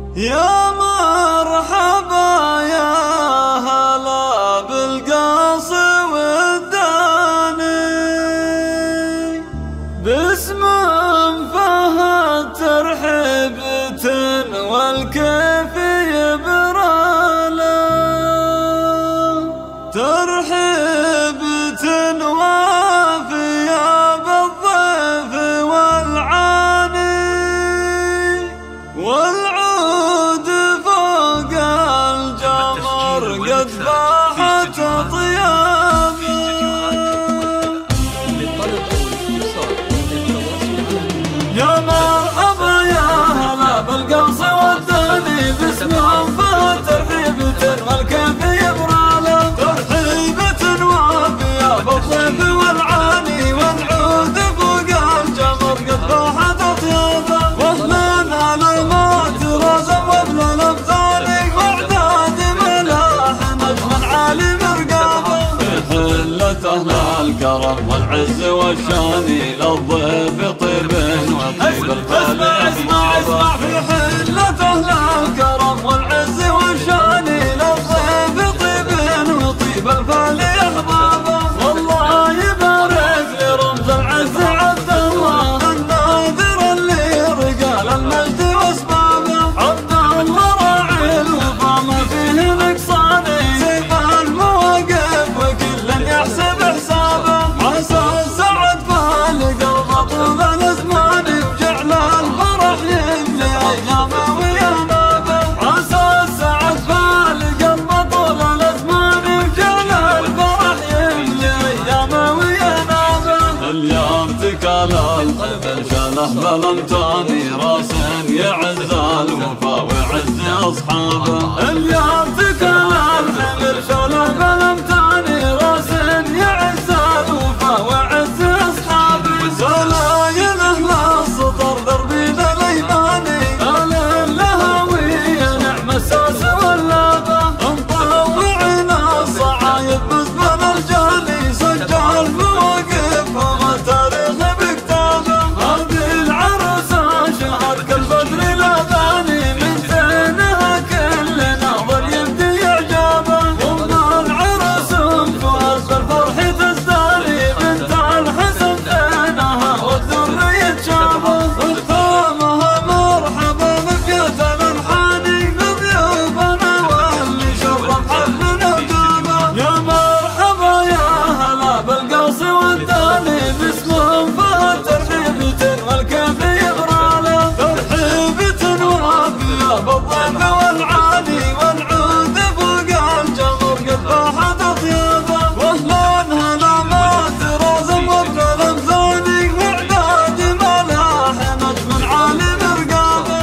يا مرحبا يا هلا بالقاص والداني، باسم فهد ترحيبة والكيف يبراله، ترحيبة وافية بالضيف والعاني، والعود فوق الجمر قد فاحت طيابه. يا مرحبا يا هلا بالقاص والداني، باسم فهد ترحيبة والكيف يبراله، ترحيبة وافية بالضيف والعاني، والعود فوق الجمر قد فاحت طيابه. واهلا على ما ترازم وابن الامثالي، واعداد ملاح نجم عالي مرقابه، حلة اهل الكرم والعز والشاني، للضيف طيب وطيب الفال اسمع في حلة اهل الكرم والعز والشاني، للضيف طيب وطيب الفال احبابه. والله يبارك لرمز العز عبد الله الناذر اللي رجال المجد واسبابه، عبد الله راعي الوفا ما فيه نقصاني، سيف المواقف وكل يحسب حسابه، عسى السعد فالقلب طول الازمان، وجعل الفرح يملي ايامه وينابه، عسى السعد فالقلب طول الازمان، وجعل الفرح يملي ايامه وينابه. اليوم تكال القبل شاله بالامتاني، راس يعز الوفا ويعز اصحابه، اليوم تكال القبل شاله بالامتاني، راس يعز الوفا ويعز اصحابه. سلايل اهل السطر دربنا الايماني، اهل الهويه نعم الساس واللابه، مطوعنا الصعايد بزمن الجاني، سجل مواقف وما تاريخ بكتابه، هذه العروسه شهر كالبدر الاذاني، من زينها كل ناظر يبدي اعجابه، ام العروس فؤاد بالفرح تزداني، بنت الحسن زينها والذر يتشابه، ختامها مرحبا بفية الانحاني، لضيوفنا واللي شرف حفلنا وجابه. يا مرحبا يا هلا بالقاص والداني، باسمهم فهد ترحيبة والكيف يبراله، ترحيبة وافية بالضيف والعاني، والعود فوق الجمر قد فاحت طيابه. واهلا هلا ما ترازم وابن الامثالي، واعداد ملاح نجم عالي مرقابه،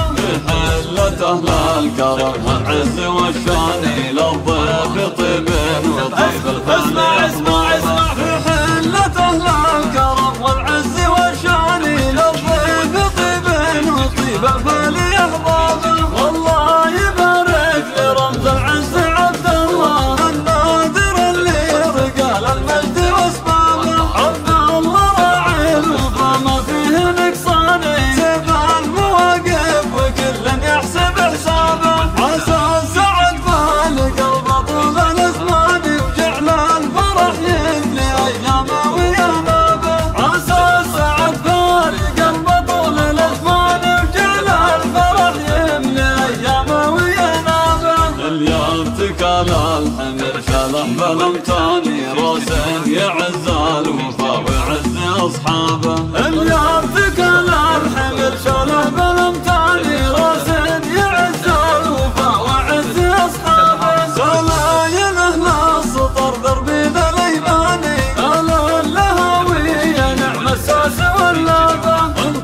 حلة اهل الكرم والعز والشاني، للضيف طيب وطيب الفال اسمع في حلة اهل الكرم والعز والشاني، للضيف طيب وطيب الفال احبابه. والله يبارك لرمز العز عبد الله الناذر اللي رجال المجد واسبابه، عبد الله راعي الوفا ما فيه نقصاني، سيف المواقف وكل يحسب حسابه، عسى السعد فالقلب طول الازمان، وجعل الفرح يملي ايامه وينابه، عسى السعد فالقلب طول الازمان، وجعل الفرح يملي ايامه وينابه. اليوم تكال الحمر شاله بالامتاني، راس يعز الوفا ويعز اصحابه، اليوم تكال الحمر شاله بالامتاني، راس يعز الوفا ويعز اصحابه. سلايل اهل السطر دربنا الايماني، اهل الهويه نعم الساس واللابه،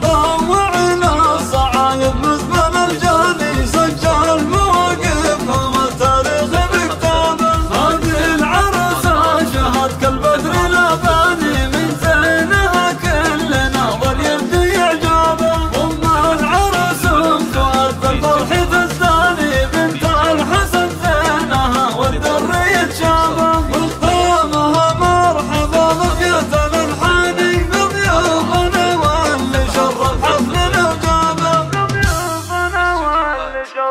مطوعنا الصعايد بزمن الجاني، سجل مواقف وما تاريخ بكتابه، هذه العروسه شهر كالبدر الاذاني، من زينها كل ناظر يبدي اعجابه، ام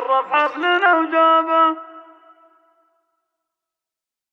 شرف حفلنا وجابه.